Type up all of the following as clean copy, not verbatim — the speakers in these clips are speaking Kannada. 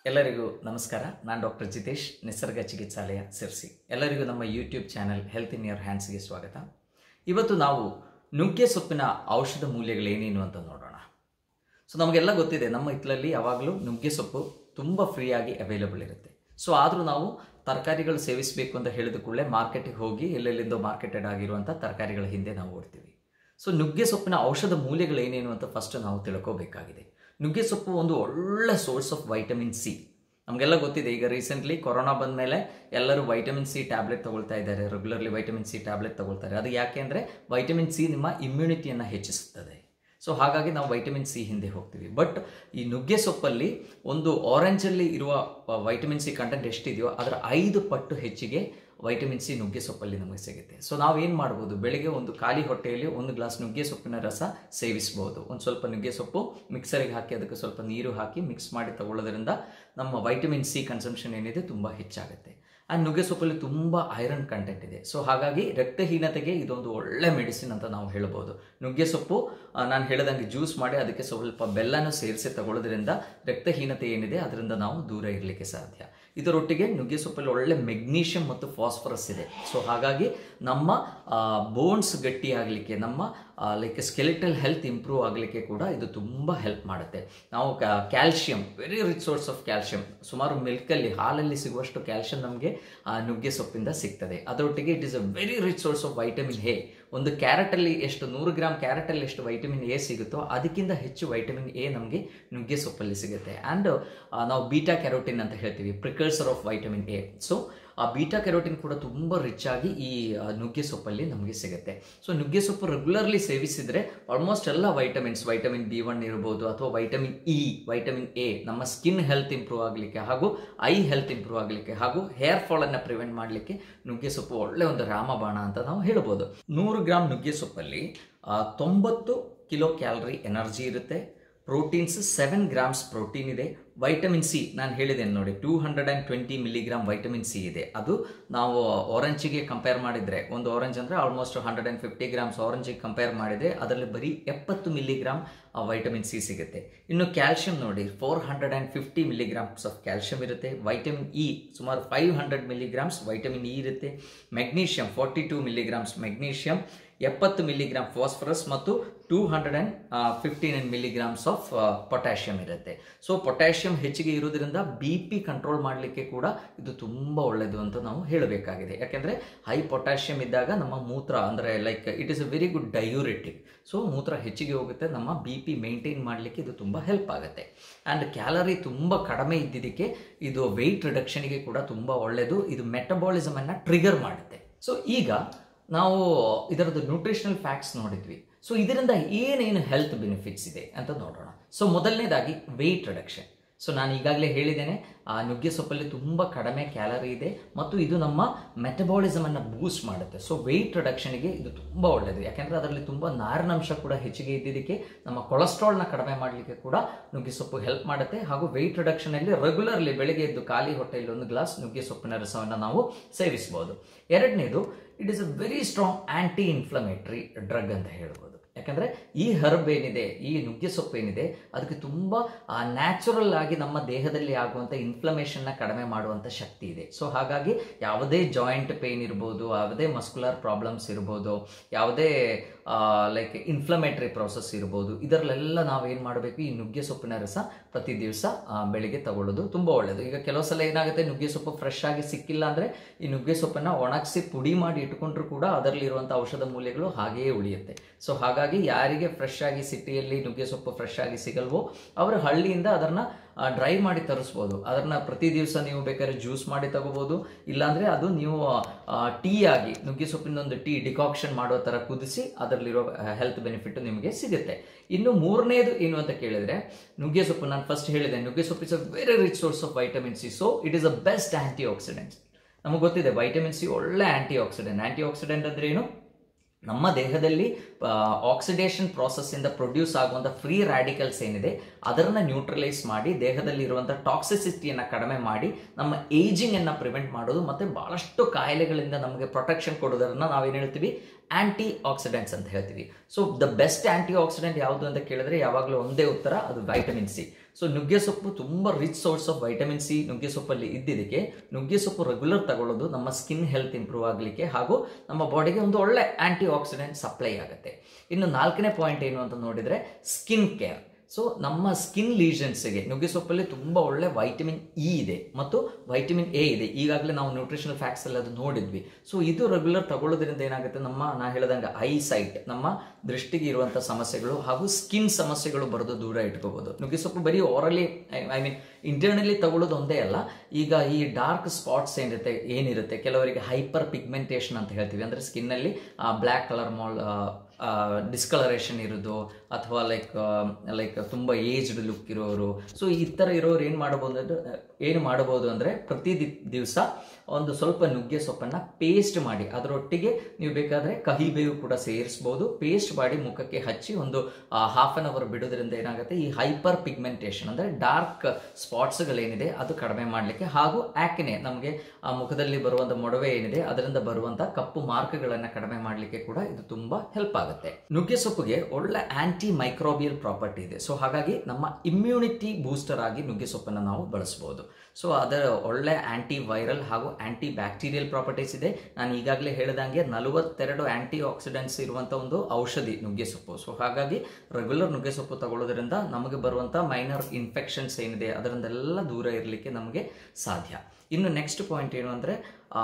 ಎಲ್ಲರಿಗೂ ನಮಸ್ಕಾರ. ನಾನು ಡಾಕ್ಟರ್ ಜಿತೇಶ್, ನಿಸರ್ಗ ಚಿಕಿತ್ಸಾಲಯ ಸಿರ್ಸಿ. ಎಲ್ಲರಿಗೂ ನಮ್ಮ YouTube channel health in your ಹ್ಯಾಂಡ್ಸ್ಗೆ ಸ್ವಾಗತ. ಇವತ್ತು ನಾವು ನುಗ್ಗೆ ಸೊಪ್ಪಿನ ಔಷಧ ಮೂಲ್ಯಗಳೇನೇನು ಅಂತ ನೋಡೋಣ. ನಮಗೆಲ್ಲ ಗೊತ್ತಿದೆ, ನಮ್ಮ ಹಿತ್ತಲಲ್ಲಿ ಯಾವಾಗಲೂ ನುಗ್ಗೆ ಸೊಪ್ಪು ತುಂಬ ಫ್ರೀಯಾಗಿ ಅವೈಲೇಬಲ್ ಇರುತ್ತೆ. ಆದರೂ ನಾವು ತರಕಾರಿಗಳು ಸೇವಿಸಬೇಕು ಅಂತ ಹೇಳಿದ ಕೂಡಲೇ ಮಾರ್ಕೆಟಿಗೆ ಹೋಗಿ ಎಲ್ಲೆಲ್ಲಿಂದೋ ಮಾರ್ಕೆಟೆಡ್ ಆಗಿರುವಂಥ ತರಕಾರಿಗಳ ಹಿಂದೆ ನಾವು ಓಡ್ತೀವಿ. ನುಗ್ಗೆ ಸೊಪ್ಪಿನ ಔಷಧ ಮೂಲ್ಯಗಳೇನೇನು ಅಂತ ಫಸ್ಟ್ ನಾವು ತಿಳ್ಕೋಬೇಕಾಗಿದೆ. ನುಗ್ಗೆ ಸೊಪ್ಪು ಒಂದು ಒಳ್ಳೆ ಸೋರ್ಸ್ ಆಫ್ ವೈಟಮಿನ್ ಸಿ. ನಮಗೆಲ್ಲ ಗೊತ್ತಿದೆ, ಈಗ ರೀಸೆಂಟ್ಲಿ ಕೊರೋನಾ ಬಂದ ಮೇಲೆ ಎಲ್ಲರೂ ವೈಟಮಿನ್ ಸಿ ಟ್ಯಾಬ್ಲೆಟ್ ತಗೊಳ್ತಾ ಇದ್ದಾರೆ. ರೆಗ್ಯುಲರ್ಲಿ ವೈಟಮಿನ್ ಸಿ ಟ್ಯಾಬ್ಲೆಟ್ ತಗೊಳ್ತಾರೆ. ಅದು ಯಾಕೆ ಅಂದರೆ ವೈಟಮಿನ್ ಸಿ ನಿಮ್ಮ ಇಮ್ಯುನಿಟಿಯನ್ನು ಹೆಚ್ಚಿಸುತ್ತದೆ. ಹಾಗಾಗಿ ನಾವು ವೈಟಮಿನ್ ಸಿ ಹಿಂದೆ ಹೋಗ್ತೀವಿ. ಬಟ್ ಈ ನುಗ್ಗೆ ಸೊಪ್ಪಲ್ಲಿ ಒಂದು ಆರೆಂಜಲ್ಲಿ ಇರುವ ವೈಟಮಿನ್ ಸಿ ಕಂಟೆಂಟ್ ಎಷ್ಟಿದೆಯೋ ಅದರ 5 ಪಟ್ಟು ಹೆಚ್ಚಿಗೆ ವೈಟಮಿನ್ ಸಿ ನುಗ್ಗೆ ಸೊಪ್ಪಲ್ಲಿ ನಮಗೆ ಸಿಗುತ್ತೆ. ನಾವೇನು ಮಾಡ್ಬೋದು, ಬೆಳಿಗ್ಗೆ ಒಂದು ಖಾಲಿ ಹೊಟ್ಟೆಯಲ್ಲಿ 1 ಗ್ಲಾಸ್ ನುಗ್ಗೆ ಸೊಪ್ಪಿನ ರಸ ಸೇವಿಸ್ಬೋದು. ಒಂದು ಸ್ವಲ್ಪ ನುಗ್ಗೆ ಸೊಪ್ಪು ಮಿಕ್ಸರಿಗೆ ಹಾಕಿ ಅದಕ್ಕೆ ಸ್ವಲ್ಪ ನೀರು ಹಾಕಿ ಮಿಕ್ಸ್ ಮಾಡಿ ತಗೊಳ್ಳೋದ್ರಿಂದ ನಮ್ಮ ವೈಟಮಿನ್ ಸಿ ಕನ್ಸಂಪ್ಷನ್ ಏನಿದೆ ತುಂಬ ಹೆಚ್ಚಾಗುತ್ತೆ. ಆ್ಯಂಡ್ ನುಗ್ಗೆ ಸೊಪ್ಪಲ್ಲಿ ತುಂಬ ಐರನ್ ಕಂಟೆಂಟ್ ಇದೆ. ಹಾಗಾಗಿ ರಕ್ತಹೀನತೆಗೆ ಇದೊಂದು ಒಳ್ಳೆ ಮೆಡಿಸಿನ್ ಅಂತ ನಾವು ಹೇಳ್ಬೋದು. ನುಗ್ಗೆ ಸೊಪ್ಪು ನಾನು ಹೇಳಿದಂಗೆ ಜ್ಯೂಸ್ ಮಾಡಿ ಅದಕ್ಕೆ ಸ್ವಲ್ಪ ಬೆಲ್ಲನೂ ಸೇರಿಸಿ ತಗೊಳ್ಳೋದ್ರಿಂದ ರಕ್ತಹೀನತೆ ಏನಿದೆ ಅದರಿಂದ ನಾವು ದೂರ ಇರಲಿಕ್ಕೆ ಸಾಧ್ಯ. ಇದರೊಟ್ಟಿಗೆ ನುಗ್ಗೆ ಸೊಪ್ಪಲ್ಲಿ ಒಳ್ಳೆ ಮೆಗ್ನೀಷಿಯಂ ಮತ್ತು ಫಾಸ್ಫರಸ್ ಇದೆ. ಹಾಗಾಗಿ ನಮ್ಮ ಬೋನ್ಸ್ ಗಟ್ಟಿಯಾಗಲಿಕ್ಕೆ, ನಮ್ಮ ಸ್ಕೆಲಿಟಲ್ ಹೆಲ್ತ್ ಇಂಪ್ರೂವ್ ಆಗಲಿಕ್ಕೆ ಕೂಡ ಇದು ತುಂಬ ಹೆಲ್ಪ್ ಮಾಡುತ್ತೆ. ನಾವು calcium, very rich source of calcium, ಸುಮಾರು ಮಿಲ್ಕಲ್ಲಿ, ಹಾಲಲ್ಲಿ ಸಿಗುವಷ್ಟು ಕ್ಯಾಲ್ಶಿಯಂ ನಮಗೆ ನುಗ್ಗೆ ಸೊಪ್ಪಿಂದ ಸಿಗ್ತದೆ. ಅದರೊಟ್ಟಿಗೆ it is a very rich source of vitamin A. ಒಂದು ಕ್ಯಾರೆಟಲ್ಲಿ ಎಷ್ಟು 100 ಗ್ರಾಮ್ ಕ್ಯಾರೆಟಲ್ಲಿ ಎಷ್ಟು ವೈಟಮಿನ್ ಎ ಸಿಗುತ್ತೋ ಅದಕ್ಕಿಂತ ಹೆಚ್ಚು ವೈಟಮಿನ್ ಎ ನಮಗೆ ನುಗ್ಗೆ ಸೊಪ್ಪಲ್ಲಿ ಸಿಗುತ್ತೆ. ಆ್ಯಂಡ್ ನಾವು ಬೀಟಾ ಕ್ಯಾರೋಟಿನ್ ಅಂತ ಹೇಳ್ತೀವಿ, ಪ್ರಿಕರ್ಸರ್ ಆಫ್ ವೈಟಮಿನ್ ಎ. ಆ ಬೀಟಾ ಕ್ಯಾರೋಟಿನ್ ಕೂಡ ತುಂಬ ರಿಚ್ ಆಗಿ ಈ ನುಗ್ಗೆ ಸೊಪ್ಪಲ್ಲಿ ನಮಗೆ ಸಿಗುತ್ತೆ. ನುಗ್ಗೆ ಸೊಪ್ಪು ರೆಗ್ಯುಲರ್ಲಿ ಸೇವಿಸಿದರೆ ಆಲ್ಮೋಸ್ಟ್ ಎಲ್ಲ ವೈಟಮಿನ್ಸ್, ವೈಟಮಿನ್ B1 ಇರ್ಬೋದು ಅಥವಾ ವೈಟಮಿನ್ ಇ, ವೈಟಮಿನ್ ಎ, ನಮ್ಮ ಸ್ಕಿನ್ ಹೆಲ್ತ್ ಇಂಪ್ರೂವ್ ಆಗಲಿಕ್ಕೆ ಹಾಗೂ ಐ ಹೆಲ್ತ್ ಇಂಪ್ರೂವ್ ಆಗಲಿಕ್ಕೆ ಹಾಗೂ ಹೇರ್ ಫಾಲನ್ನು ಪ್ರಿವೆಂಟ್ ಮಾಡಲಿಕ್ಕೆ ನುಗ್ಗೆ ಸೊಪ್ಪು ಒಳ್ಳೆ ಒಂದು ರಾಮಬಾಣ ಅಂತ ನಾವು ಹೇಳ್ಬೋದು. 100 ಗ್ರಾಮ್ ನುಗ್ಗೆ ಸೊಪ್ಪಲ್ಲಿ 90 ಕಿಲೋ ಕ್ಯಾಲರಿ ಎನರ್ಜಿ ಇರುತ್ತೆ. ಪ್ರೋಟೀನ್ಸ್ 7 ಗ್ರಾಮ್ಸ್ ಪ್ರೋಟೀನ್ ಇದೆ. ವೈಟಮಿನ್ ಸಿ ನಾನು ಹೇಳಿದ್ದೇನೆ ನೋಡಿ, 220 ಮಿಲಿಗ್ರಾಮ್ ವೈಟಮಿನ್ ಸಿ ಇದೆ. ಅದು ನಾವು ಆರೆಂಜಿಗೆ ಕಂಪೇರ್ ಮಾಡಿದರೆ, ಒಂದು ಆರೆಂಜ್ ಅಂದರೆ ಆಲ್ಮೋಸ್ಟ್ 150 ಗ್ರಾಮ್ಸ್ ಆರೆಂಜಿಗೆ ಕಂಪೇರ್ ಮಾಡಿದರೆ ಅದರಲ್ಲಿ ಬರೀ 70 ಮಿಲಿಗ್ರಾಮ್ ವೈಟಮಿನ್ ಸಿ ಸಿಗುತ್ತೆ. ಇನ್ನು ಕ್ಯಾಲ್ಶಿಯಂ ನೋಡಿ, 450 ಮಿಲಿಗ್ರಾಮ್ಸ್ ಆಫ್ ಕ್ಯಾಲ್ಶಿಯಂ ಇರುತ್ತೆ. ವೈಟಮಿನ್ ಇ ಸುಮಾರು 500 ಮಿಲಿಗ್ರಾಮ್ಸ್ ವೈಟಮಿನ್ ಇ ಇರುತ್ತೆ. Magnesium 42 milligrams magnesium, 70 milligram phosphorus ಮತ್ತು 259 ಮಿಲಿಗ್ರಾಮ್ಸ್ ಆಫ್ ಪೊಟ್ಯಾಷಿಯಂ ಇರುತ್ತೆ. ಪೊಟ್ಯಾಷಿಯಂ ಹೆಚ್ಚಿಗೆ ಇರೋದ್ರಿಂದ BP ಕಂಟ್ರೋಲ್ ಮಾಡಲಿಕ್ಕೆ ಕೂಡ ಇದು ತುಂಬ ಒಳ್ಳೆಯದು ಅಂತ ನಾವು ಹೇಳಬೇಕಾಗಿದೆ. ಯಾಕೆಂದರೆ ಹೈ ಪೊಟ್ಯಾಷಿಯಂ ಇದ್ದಾಗ ನಮ್ಮ ಮೂತ್ರ ಅಂದರೆ it is a very good diuretic. ಮೂತ್ರ ಹೆಚ್ಚಿಗೆ ಹೋಗುತ್ತೆ, ನಮ್ಮ BP ಮೇಂಟೈನ್ ಮಾಡಲಿಕ್ಕೆ ಇದು ತುಂಬ ಹೆಲ್ಪ್ ಆಗುತ್ತೆ. ಆ್ಯಂಡ್ ಕ್ಯಾಲರಿ ತುಂಬ ಕಡಿಮೆ ಇದ್ದಿದ್ದಕ್ಕೆ ಇದು ವೆಯ್ಟ್ ರಿಡಕ್ಷನ್ಗೆ ಕೂಡ ತುಂಬ ಒಳ್ಳೆಯದು. ಇದು ಮೆಟಬಾಲಿಸಮನ್ನು ಟ್ರಿಗರ್ ಮಾಡುತ್ತೆ. ಈಗ ನಾವು ಇದರದ್ದು ನ್ಯೂಟ್ರಿಷನಲ್ ಫ್ಯಾಕ್ಟ್ಸ್ ನೋಡಿದ್ವಿ. ಇದರಿಂದ ಏನೇನು ಹೆಲ್ತ್ ಬೆನಿಫಿಟ್ಸ್ ಇದೆ ಅಂತ ನೋಡೋಣ. ಮೊದಲನೇದಾಗಿ ವೆಯ್ಟ್ ರಿಡಕ್ಷನ್. ನಾನು ಈಗಾಗಲೇ ಹೇಳಿದ್ದೇನೆ, ಆ ನುಗ್ಗೆ ಸೊಪ್ಪಲ್ಲಿ ತುಂಬ ಕಡಿಮೆ ಕ್ಯಾಲರಿ ಇದೆ ಮತ್ತು ಇದು ನಮ್ಮ ಮೆಟಬಾಲಿಸಮನ್ನು ಬೂಸ್ಟ್ ಮಾಡುತ್ತೆ. ವೆಯ್ಟ್ ರಿಡಕ್ಷನ್ಗೆ ಇದು ತುಂಬ ಒಳ್ಳೆಯದು. ಯಾಕೆಂದರೆ ಅದರಲ್ಲಿ ತುಂಬ ನಾರಿನಂಶ ಕೂಡ ಹೆಚ್ಚಿಗೆ ಇದ್ದಿದ್ದಕ್ಕೆ ನಮ್ಮ ಕೊಲೆಸ್ಟ್ರಾಲ್ನ ಕಡಿಮೆ ಮಾಡಲಿಕ್ಕೆ ಕೂಡ ನುಗ್ಗೆ ಸೊಪ್ಪು ಹೆಲ್ಪ್ ಮಾಡುತ್ತೆ. ಹಾಗೂ ವೆಯ್ಟ್ ರಿಡಕ್ಷನಲ್ಲಿ ರೆಗ್ಯುಲರ್ಲಿ ಬೆಳಗ್ಗೆ ಎದ್ದು ಖಾಲಿ ಹೊಟ್ಟೆಯಲ್ಲಿ 1 ಗ್ಲಾಸ್ ನುಗ್ಗೆ ಸೊಪ್ಪಿನ ರಸವನ್ನು ನಾವು ಸೇವಿಸ್ಬೋದು. ಎರಡನೇದು, it is a very strong anti inflammatory drug ಅಂತ ಹೇಳ್ಬೋದು. ಯಾಕಂದರೆ ಈ ಹರ್ಬ್ ಏನಿದೆ, ಈ ನುಗ್ಗೆ ಸೊಪ್ಪು ಏನಿದೆ, ಅದಕ್ಕೆ ತುಂಬ ನ್ಯಾಚುರಲ್ ಆಗಿ ನಮ್ಮ ದೇಹದಲ್ಲಿ ಆಗುವಂಥ ಇನ್ಫ್ಲಮೇಷನ್ನ ಕಡಿಮೆ ಮಾಡುವಂಥ ಶಕ್ತಿ ಇದೆ. ಹಾಗಾಗಿ ಯಾವುದೇ ಜಾಯಿಂಟ್ ಪೇಯ್ನ್ ಇರ್ಬೋದು, ಯಾವುದೇ ಮಸ್ಕ್ಯುಲರ್ ಪ್ರಾಬ್ಲಮ್ಸ್ ಇರ್ಬೋದು, ಯಾವುದೇ ಇನ್ಫ್ಲಮೇಟರಿ ಪ್ರೋಸೆಸ್ ಇರ್ಬೋದು, ಇದರಲ್ಲೆಲ್ಲ ನಾವೇನು ಮಾಡಬೇಕು, ಈ ನುಗ್ಗೆ ಸೊಪ್ಪಿನ ರಸ ಪ್ರತಿ ದಿವಸ ಬೆಳಿಗ್ಗೆ ತಗೊಳ್ಳೋದು ತುಂಬ ಒಳ್ಳೆಯದು. ಈಗ ಕೆಲವು ಸಲ ಏನಾಗುತ್ತೆ, ನುಗ್ಗೆ ಸೊಪ್ಪು ಫ್ರೆಶ್ ಆಗಿ ಸಿಕ್ಕಿಲ್ಲ ಅಂದರೆ ಈ ನುಗ್ಗೆ ಸೊಪ್ಪನ್ನು ಒಣಗಿಸಿ ಪುಡಿ ಮಾಡಿ ಇಟ್ಕೊಂಡ್ರೂ ಕೂಡ ಅದರಲ್ಲಿರುವಂಥ ಔಷಧ ಮೂಲ್ಯಗಳು ಹಾಗೆಯೇ ಉಳಿಯುತ್ತೆ. ಹಾಗಾಗಿ ಯಾರಿಗೆ ಫ್ರೆಶ್ ಆಗಿ ಸಿಟಿಯಲ್ಲಿ ನುಗ್ಗೆ ಸೊಪ್ಪು ಫ್ರೆಶ್ ಆಗಿ ಸಿಗಲ್ವೋ ಅವರು ಹಳ್ಳಿಯಿಂದ ಅದನ್ನು ಡ್ರೈ ಮಾಡಿ ತರಿಸ್ಬೋದು. ಅದನ್ನು ಪ್ರತಿ ದಿವಸ ನೀವು ಬೇಕಾದ್ರೆ ಜ್ಯೂಸ್ ಮಾಡಿ ತಗೋಬೋದು. ಇಲ್ಲಾಂದರೆ ಅದು ನೀವು ಟೀ ಆಗಿ ನುಗ್ಗೆ ಸೊಪ್ಪಿನೊಂದು ಟೀ ಡಿಕಾಕ್ಷನ್ ಮಾಡೋ ಥರ ಕುದಿಸಿ ಅದರಲ್ಲಿರೋ ಹೆಲ್ತ್ ಬೆನಿಫಿಟ್ ನಿಮಗೆ ಸಿಗುತ್ತೆ. ಇನ್ನು ಮೂರನೇದು ಏನು ಅಂತ ಕೇಳಿದರೆ, ನುಗ್ಗೆ ಸೊಪ್ಪು ನಾನು ಫಸ್ಟ್ ಹೇಳಿದೆ, ನುಗ್ಗೆ ಸೊಪ್ಪು is a very rich source of vitamin C. It is a best antioxidants. ನಮಗೆ ಗೊತ್ತಿದೆ ವೈಟಮಿನ್ ಸಿ ಒಳ್ಳೆ ಆ್ಯಂಟಿ ಆಕ್ಸಿಡೆಂಟ್. ಆ್ಯಂಟಿ ಆಕ್ಸಿಡೆಂಟ್ ಅಂದರೆ ಏನು, ನಮ್ಮ ದೇಹದಲ್ಲಿ ಆಕ್ಸಿಡೇಷನ್ ಪ್ರಾಸೆಸ್ಸಿಂದ ಪ್ರೊಡ್ಯೂಸ್ ಆಗುವಂಥ ಫ್ರೀ ರ್ಯಾಡಿಕಲ್ಸ್ ಏನಿದೆ ಅದನ್ನು ನ್ಯೂಟ್ರಲೈಸ್ ಮಾಡಿ ದೇಹದಲ್ಲಿರುವಂಥ ಟಾಕ್ಸಿಸಿಟಿಯನ್ನು ಕಡಿಮೆ ಮಾಡಿ ನಮ್ಮ ಏಜಿಂಗನ್ನು ಪ್ರಿವೆಂಟ್ ಮಾಡೋದು ಮತ್ತು ಭಾಳಷ್ಟು ಕಾಯಿಲೆಗಳಿಂದ ನಮಗೆ ಪ್ರೊಟೆಕ್ಷನ್ ಕೊಡೋದನ್ನು ನಾವೇನು ಹೇಳ್ತೀವಿ, ಆಂಟಿ ಆಕ್ಸಿಡೆಂಟ್ಸ್ ಅಂತ ಹೇಳ್ತೀವಿ. So the best antioxidant ಯಾವುದು ಅಂತ ಕೇಳಿದ್ರೆ ಯಾವಾಗಲೂ ಒಂದೇ ಉತ್ತರ, ಅದು ವೈಟಮಿನ್ ಸಿ. ಸೊ ನುಗ್ಗೆ ಸೊಪ್ಪು ತುಂಬ rich source of vitamin C ನುಗ್ಗೆ ಸೊಪ್ಪಲ್ಲಿ ಇದ್ದಿದ್ದಕ್ಕೆ ನುಗ್ಗೆ ಸೊಪ್ಪು ರೆಗ್ಯುಲರ್ ತಗೊಳ್ಳೋದು ನಮ್ಮ ಸ್ಕಿನ್ ಹೆಲ್ತ್ ಇಂಪ್ರೂವ್ ಆಗಲಿಕ್ಕೆ ಹಾಗೂ ನಮ್ಮ ಬಾಡಿಗೆ ಒಂದು ಒಳ್ಳೆ ಆಂಟಿ ಆಕ್ಸಿಡೆಂಟ್ ಸಪ್ಲೈ ಆಗುತ್ತೆ. ಇನ್ನು 4ನೇ ಪಾಯಿಂಟ್ ಏನು ಅಂತ ನೋಡಿದರೆ ಸ್ಕಿನ್ ಕೇರ್. ಸೊ ನಮ್ಮ ಸ್ಕಿನ್ ಲೀಷನ್ಸ್ಗೆ ನುಗ್ಗೆ ಸೊಪ್ಪಲ್ಲಿ ತುಂಬ ಒಳ್ಳೆ ವೈಟಮಿನ್ ಇ ಇದೆ ಮತ್ತು ವೈಟಮಿನ್ ಎ ಇದೆ. ಈಗಾಗಲೇ ನಾವು ನ್ಯೂಟ್ರಿಷನಲ್ ಫ್ಯಾಕ್ಟ್ಸ್ ಅಲ್ಲಿ ಅದು ನೋಡಿದ್ವಿ. ಸೊ ಇದು ರೆಗ್ಯುಲರ್ ತಗೊಳ್ಳೋದ್ರಿಂದ ಏನಾಗುತ್ತೆ, ನಾ ಹೇಳ್ದಂಗೆ ಐ ಸೈಟ್, ನಮ್ಮ ದೃಷ್ಟಿಗೆ ಇರುವಂಥ ಸಮಸ್ಯೆಗಳು ಹಾಗೂ ಸ್ಕಿನ್ ಸಮಸ್ಯೆಗಳು ಬರೋದು ದೂರ ಇಟ್ಕೋಬಹುದು. ನುಗ್ಗೆ ಸೊಪ್ಪು ಬರೀ ಓರಲಿ ಇಂಟರ್ನಲಿ ತಗೊಳ್ಳೋದು ಒಂದೇ ಅಲ್ಲ, ಈಗ ಈ ಡಾರ್ಕ್ ಸ್ಪಾಟ್ಸ್ ಏನಿರುತ್ತೆ ಕೆಲವರಿಗೆ ಹೈಪರ್ ಪಿಗ್ಮೆಂಟೇಷನ್ ಅಂತ ಹೇಳ್ತೀವಿ, ಅಂದರೆ ಸ್ಕಿನ್ನಲ್ಲಿ ಬ್ಲ್ಯಾಕ್ ಕಲರ್ ಡಿಸ್ಕಲರೇಷನ್ ಇರೋದು ಅಥವಾ ಲೈಕ್ ತುಂಬ ಏಜ್ಡ್ ಲುಕ್ ಇರೋರು. ಸೊ ಈ ಥರ ಇರೋರು ಏನು ಮಾಡಬಹುದು ಅಂದರೆ ಪ್ರತಿ ದಿವಸ ಒಂದು ಸ್ವಲ್ಪ ನುಗ್ಗೆ ಸೊಪ್ಪನ್ನು ಪೇಸ್ಟ್ ಮಾಡಿ ಅದರೊಟ್ಟಿಗೆ ನೀವು ಬೇಕಾದರೆ ಕಹಿ ಬೇವು ಕೂಡ ಸೇರಿಸ್ಬೋದು. ಪೇಸ್ಟ್ ಮಾಡಿ ಮುಖಕ್ಕೆ ಹಚ್ಚಿ ಒಂದು ಹಾಫ್ ಆನ್ ಅವರ್ ಬಿಡೋದ್ರಿಂದ ಏನಾಗುತ್ತೆ, ಈ ಹೈಪರ್ ಪಿಗ್ಮೆಂಟೇಷನ್ ಅಂದರೆ ಡಾರ್ಕ್ ಸ್ಪಾಟ್ಸ್ಗಳೇನಿದೆ ಅದು ಕಡಿಮೆ ಮಾಡಲಿಕ್ಕೆ ಹಾಗೂ ಆಕ್ನೆ, ನಮಗೆ ಮುಖದಲ್ಲಿ ಬರುವಂಥ ಮೊಡವೆ ಏನಿದೆ ಅದರಿಂದ ಬರುವಂಥ ಕಪ್ಪು ಮಾರ್ಕ್ಗಳನ್ನು ಕಡಿಮೆ ಮಾಡಲಿಕ್ಕೆ ಕೂಡ ಇದು ತುಂಬ ಹೆಲ್ಪ್ ಆಗುತ್ತೆ. ನುಗ್ಗೆ ಸೊಪ್ಪಿಗೆ ಒಳ್ಳೆ ಆಂಟಿ ಮೈಕ್ರೋಬಿಯಲ್ ಪ್ರಾಪರ್ಟಿ ಇದೆ. ಸೊ ಹಾಗಾಗಿ ನಮ್ಮ ಇಮ್ಯುನಿಟಿ ಬೂಸ್ಟರ್ ಆಗಿ ನುಗ್ಗೆ ಸೊಪ್ಪನ್ನು ನಾವು ಬಳಸಬಹುದು. ಸೊ ಅದರ ಒಳ್ಳೆ ಆಂಟಿ ವೈರಲ್ ಹಾಗೂ ಆಂಟಿ ಬ್ಯಾಕ್ಟೀರಿಯಲ್ ಪ್ರಾಪರ್ಟೀಸ್ ಇದೆ. ನಾನು ಈಗಾಗಲೇ ಹೇಳಿದಂಗೆ 42 ಆಂಟಿ ಆಕ್ಸಿಡೆಂಟ್ಸ್ ಇರುವಂಥ ಒಂದು ಔಷಧಿ ನುಗ್ಗೆ ಸೊಪ್ಪು. ಸೊ ಹಾಗಾಗಿ ರೆಗ್ಯುಲರ್ ನುಗ್ಗೆ ಸೊಪ್ಪು ತಗೊಳ್ಳೋದ್ರಿಂದ ನಮಗೆ ಬರುವಂಥ ಮೈನರ್ ಇನ್ಫೆಕ್ಷನ್ಸ್ ಏನಿದೆ ಅದರಿಂದೆಲ್ಲ ದೂರ ಇರಲಿಕ್ಕೆ ನಮಗೆ ಸಾಧ್ಯ. ಇನ್ನು ನೆಕ್ಸ್ಟ್ ಪಾಯಿಂಟ್ ಏನು ಅಂದರೆ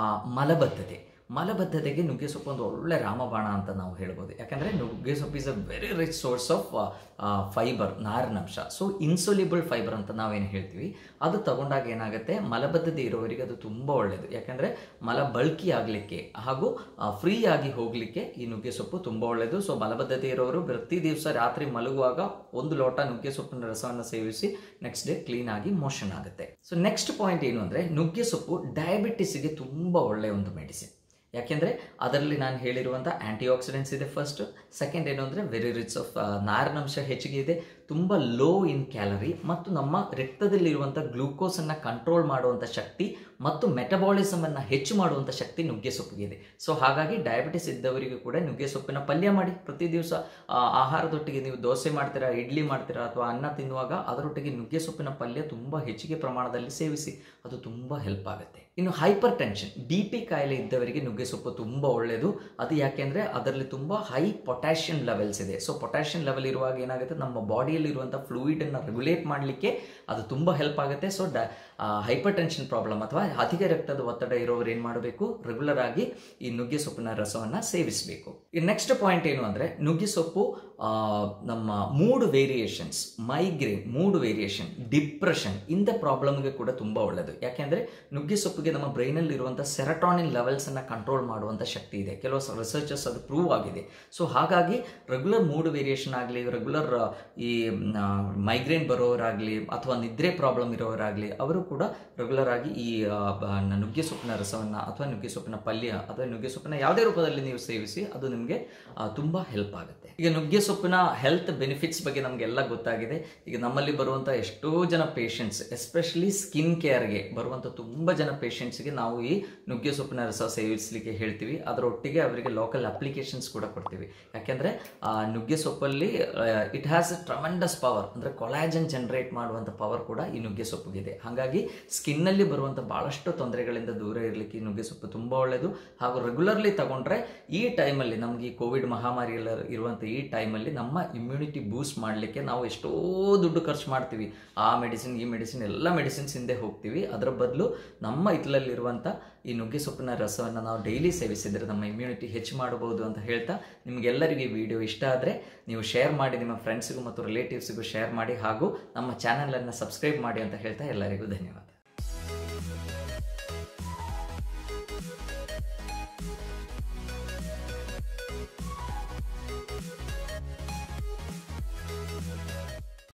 ಮಲಬದ್ಧತೆಗೆ ನುಗ್ಗೆ ಸೊಪ್ಪು ಒಂದು ಒಳ್ಳೆ ರಾಮಬಾಣ ಅಂತ ನಾವು ಹೇಳ್ಬೋದು. ಯಾಕಂದರೆ ನುಗ್ಗೆ ಸೊಪ್ಪು is a very rich source of fibre, ನಾರಿನಂಶ. ಸೊ ಇನ್ಸೊಲ್ಯೂಬಲ್ ಫೈಬರ್ ಅಂತ ನಾವೇನು ಹೇಳ್ತೀವಿ, ಅದು ತಗೊಂಡಾಗ ಏನಾಗುತ್ತೆ, ಮಲಬದ್ಧತೆ ಇರೋವರಿಗೆ ಅದು ತುಂಬ ಒಳ್ಳೆಯದು. ಯಾಕಂದರೆ ಮಲ ಬಲ್ಕಿ ಆಗಲಿಕ್ಕೆ ಹಾಗೂ ಫ್ರೀ ಆಗಿ ಹೋಗಲಿಕ್ಕೆ ಈ ನುಗ್ಗೆ ಸೊಪ್ಪು ತುಂಬ ಒಳ್ಳೆಯದು. ಸೊ ಮಲಬದ್ಧತೆ ಇರೋರು ಪ್ರತಿ ದಿವಸ ರಾತ್ರಿ ಮಲಗುವಾಗ 1 ಲೋಟ ನುಗ್ಗೆ ಸೊಪ್ಪಿನ ರಸವನ್ನು ಸೇವಿಸಿ ನೆಕ್ಸ್ಟ್ ಡೇ ಕ್ಲೀನ್ ಆಗಿ ಮೋಷನ್ ಆಗುತ್ತೆ. ಸೊ ನೆಕ್ಸ್ಟ್ ಪಾಯಿಂಟ್ ಏನು ಅಂದರೆ, ನುಗ್ಗೆ ಸೊಪ್ಪು ಡಯಾಬಿಟಿಸ್ಗೆ ತುಂಬ ಒಳ್ಳೆಯ ಒಂದು ಮೆಡಿಸಿನ್. ಯಾಕೆಂದರೆ ಅದರಲ್ಲಿ ನಾನು ಹೇಳಿರುವಂಥ ಆ್ಯಂಟಿ ಆಕ್ಸಿಡೆಂಟ್ಸ್ ಇದೆ ಫಸ್ಟ್. ಸೆಕೆಂಡ್ ಏನು ಅಂದರೆ ವೆರಿ ರಿಚ್ ಆಫ್ ನಾರಿನಂಶ ಹೆಚ್ಚಿಗೆ ಇದೆ, ತುಂಬ ಲೋ ಇನ್ ಕ್ಯಾಲರಿ ಮತ್ತು ನಮ್ಮ ರಕ್ತದಲ್ಲಿರುವಂಥ ಗ್ಲೂಕೋಸನ್ನು ಕಂಟ್ರೋಲ್ ಮಾಡುವಂಥ ಶಕ್ತಿ ಮತ್ತು ಮೆಟಬಾಲಿಸಮನ್ನು ಹೆಚ್ಚು ಮಾಡುವಂಥ ಶಕ್ತಿ ನುಗ್ಗೆ ಸೊಪ್ಪಿಗೆ ಇದೆ. ಸೊ ಹಾಗಾಗಿ ಡಯಾಬಿಟಿಸ್ ಇದ್ದವರಿಗೂ ಕೂಡ ನುಗ್ಗೆ ಸೊಪ್ಪಿನ ಪಲ್ಯ ಮಾಡಿ ಪ್ರತಿ ದಿವಸ ಆಹಾರದೊಟ್ಟಿಗೆ ನೀವು ದೋಸೆ ಮಾಡ್ತೀರಾ, ಇಡ್ಲಿ ಮಾಡ್ತೀರಾ ಅಥವಾ ಅನ್ನ ತಿನ್ನುವಾಗ ಅದರೊಟ್ಟಿಗೆ ನುಗ್ಗೆ ಸೊಪ್ಪಿನ ಪಲ್ಯ ತುಂಬ ಹೆಚ್ಚಿಗೆ ಪ್ರಮಾಣದಲ್ಲಿ ಸೇವಿಸಿ, ಅದು ತುಂಬ ಹೆಲ್ಪ್ ಆಗುತ್ತೆ. ಇನ್ನು ಹೈಪರ್ ಟೆನ್ಷನ್, BP ಕಾಯಿಲೆ ಇದ್ದವರಿಗೆ ನುಗ್ಗೆ ಸೊಪ್ಪು ತುಂಬ ಒಳ್ಳೆಯದು. ಅದು ಯಾಕೆಂದರೆ ಅದರಲ್ಲಿ ತುಂಬ ಹೈ ಪೊಟ್ಯಾಷಿಯಂ ಲೆವೆಲ್ಸ್ ಇದೆ. ಸೊ ಪೊಟ್ಯಾಷಿಯಂ ಲೆವೆಲ್ ಇರುವಾಗ ಏನಾಗುತ್ತೆ, ನಮ್ಮ ಬಾಡಿಯಲ್ಲಿರುವಂಥ ಫ್ಲೂಯಿಡನ್ನು ರೆಗ್ಯುಲೇಟ್ ಮಾಡಲಿಕ್ಕೆ ಅದು ತುಂಬ ಹೆಲ್ಪ್ ಆಗುತ್ತೆ. ಸೊ ಹೈಪರ್ ಟೆನ್ಷನ್ ಪ್ರಾಬ್ಲಮ್ ಅಥವಾ ಅಧಿಕ ರಕ್ತದ ಒತ್ತಡ ಇರೋರು ಏನು ಮಾಡಬೇಕು, ರೆಗ್ಯುಲರ್ ಆಗಿ ಈ ನುಗ್ಗೆ ಸೊಪ್ಪಿನ ರಸವನ್ನು ಸೇವಿಸಬೇಕು. ಈ ನೆಕ್ಸ್ಟ್ ಪಾಯಿಂಟ್ ಏನು ಅಂದರೆ, ನುಗ್ಗೆ ಸೊಪ್ಪು ನಮ್ಮ mood variations, migraine, mood variation, depression ಇಂಥ ಪ್ರಾಬ್ಲಮ್ಗೆ ಕೂಡ ತುಂಬ ಒಳ್ಳೆಯದು. ಯಾಕೆಂದರೆ ನುಗ್ಗೆ ಸೊಪ್ಪಿಗೆ ನಮ್ಮ ಬ್ರೈನಲ್ಲಿ ಇರುವಂಥ ಸೆರಟಾನಿನ್ ಲೆವೆಲ್ಸನ್ನು ಕಂಟ್ರೋಲ್ ಮಾಡುವಂಥ ಶಕ್ತಿ ಇದೆ. ಕೆಲವು ರಿಸರ್ಚರ್ಸ್ ಅದು ಪ್ರೂವ್ ಆಗಿದೆ. ಸೊ ಹಾಗಾಗಿ ರೆಗ್ಯುಲರ್ ಮೂಡ್ ವೇರಿಯೇಷನ್ ಆಗಲಿ, ರೆಗ್ಯುಲರ್ ಈ ಮೈಗ್ರೇನ್ ಬರೋರಾಗಲಿ ಅಥವಾ ನಿದ್ರೆ ಪ್ರಾಬ್ಲಮ್ ಇರೋರಾಗಲಿ ಅವರು ಕೂಡ ರೆಗ್ಯುಲರ್ ಆಗಿ ಈ ನುಗ್ಗೆ ಸೊಪ್ಪಿನ ರಸವನ್ನು ಅಥವಾ ನುಗ್ಗೆ ಸೊಪ್ಪಿನ ಪಲ್ಯ ಅಥವಾ ನುಗ್ಗೆ ಸೊಪ್ಪಿನ ಯಾವುದೇ ರೂಪದಲ್ಲಿ ನೀವು ಸೇವಿಸಿ, ಅದು ನಿಮಗೆ ತುಂಬ ಹೆಲ್ಪ್ ಆಗುತ್ತೆ. ಈಗ ನುಗ್ಗೆ ಸೊಪ್ಪಿನ ಹೆಲ್ತ್ ಬೆನಿಫಿಟ್ಸ್ ಬಗ್ಗೆ ನಮಗೆಲ್ಲ ಗೊತ್ತಾಗಿದೆ. ಈಗ ನಮ್ಮಲ್ಲಿ ಬರುವಂಥ ಎಷ್ಟೋ ಜನ ಪೇಷಂಟ್ಸ್, ಎಸ್ಪೆಷಲಿ ಸ್ಕಿನ್ ಕೇರ್ಗೆ ಬರುವಂಥ ತುಂಬ ಜನ ಪೇಷಂಟ್ಸ್ಗೆ ನಾವು ಈ ನುಗ್ಗೆ ಸೊಪ್ಪಿನ ರಸ ಸೇವಿಸಲಿಕ್ಕೆ ಹೇಳ್ತೀವಿ. ಅದರೊಟ್ಟಿಗೆ ಅವರಿಗೆ ಲೋಕಲ್ ಅಪ್ಲಿಕೇಶನ್ಸ್ ಕೂಡ ಕೊಡ್ತೀವಿ. ಯಾಕೆಂದರೆ ನುಗ್ಗೆ ಸೊಪ್ಪಲ್ಲಿ it has a tremendous power, ಅಂದರೆ ಕೊಲಾಜನ್ ಜನರೇಟ್ ಮಾಡುವಂಥ ಪವರ್ ಕೂಡ ಈ ನುಗ್ಗೆ ಸೊಪ್ಪಿಗಿದೆ. ಹಾಗಾಗಿ ಸ್ಕಿನ್ನಲ್ಲಿ ಬರುವಂಥ ಭಾಳಷ್ಟು ತೊಂದರೆಗಳಿಂದ ದೂರ ಇರಲಿಕ್ಕೆ ಈ ನುಗ್ಗೆ ಸೊಪ್ಪು ತುಂಬ ಒಳ್ಳೆಯದು. ಹಾಗೂ ರೆಗ್ಯುಲರ್ಲಿ ತಗೊಂಡ್ರೆ ಈ ಟೈಮಲ್ಲಿ, ನಮಗೆ ಈ ಕೋವಿಡ್ ಮಹಾಮಾರಿ ಎಲ್ಲ ಇರುವಂಥ ಈ ಟೈಮಲ್ಲಿ ನಮ್ಮ ಇಮ್ಯುನಿಟಿ ಬೂಸ್ಟ್ ಮಾಡಲಿಕ್ಕೆ ನಾವು ಎಷ್ಟೋ ದುಡ್ಡು ಖರ್ಚು ಮಾಡ್ತೀವಿ. ಆ ಮೆಡಿಸಿನ್ ಈ ಮೆಡಿಸಿನ್ ಎಲ್ಲ ಮೆಡಿಸಿನ್ಸ್ ಹಿಂದೆ ಹೋಗ್ತೀವಿ. ಅದರ ಬದಲು ನಮ್ಮ ಹಿತ್ತಲಲ್ಲಿರುವಂಥ ಈ ನುಗ್ಗೆ ಸೊಪ್ಪಿನ ರಸವನ್ನು ನಾವು ಡೈಲಿ ಸೇವಿಸಿದರೆ ನಮ್ಮ ಇಮ್ಯುನಿಟಿ ಹೆಚ್ಚು ಮಾಡಬಹುದು ಅಂತ ಹೇಳ್ತಾ, ನಿಮಗೆಲ್ಲರಿಗೂ ಈ ವಿಡಿಯೋ ಇಷ್ಟ ಆದರೆ ನೀವು ಶೇರ್ ಮಾಡಿ, ನಿಮ್ಮ ಫ್ರೆಂಡ್ಸಿಗೂ ಮತ್ತು ರಿಲೇಟಿವ್ಸಿಗೂ ಶೇರ್ ಮಾಡಿ ಹಾಗೂ ನಮ್ಮ ಚಾನಲನ್ನು ಸಬ್ಸ್ಕ್ರೈಬ್ ಮಾಡಿ ಅಂತ ಹೇಳ್ತಾ ಎಲ್ಲರಿಗೂ ಧನ್ಯವಾದ.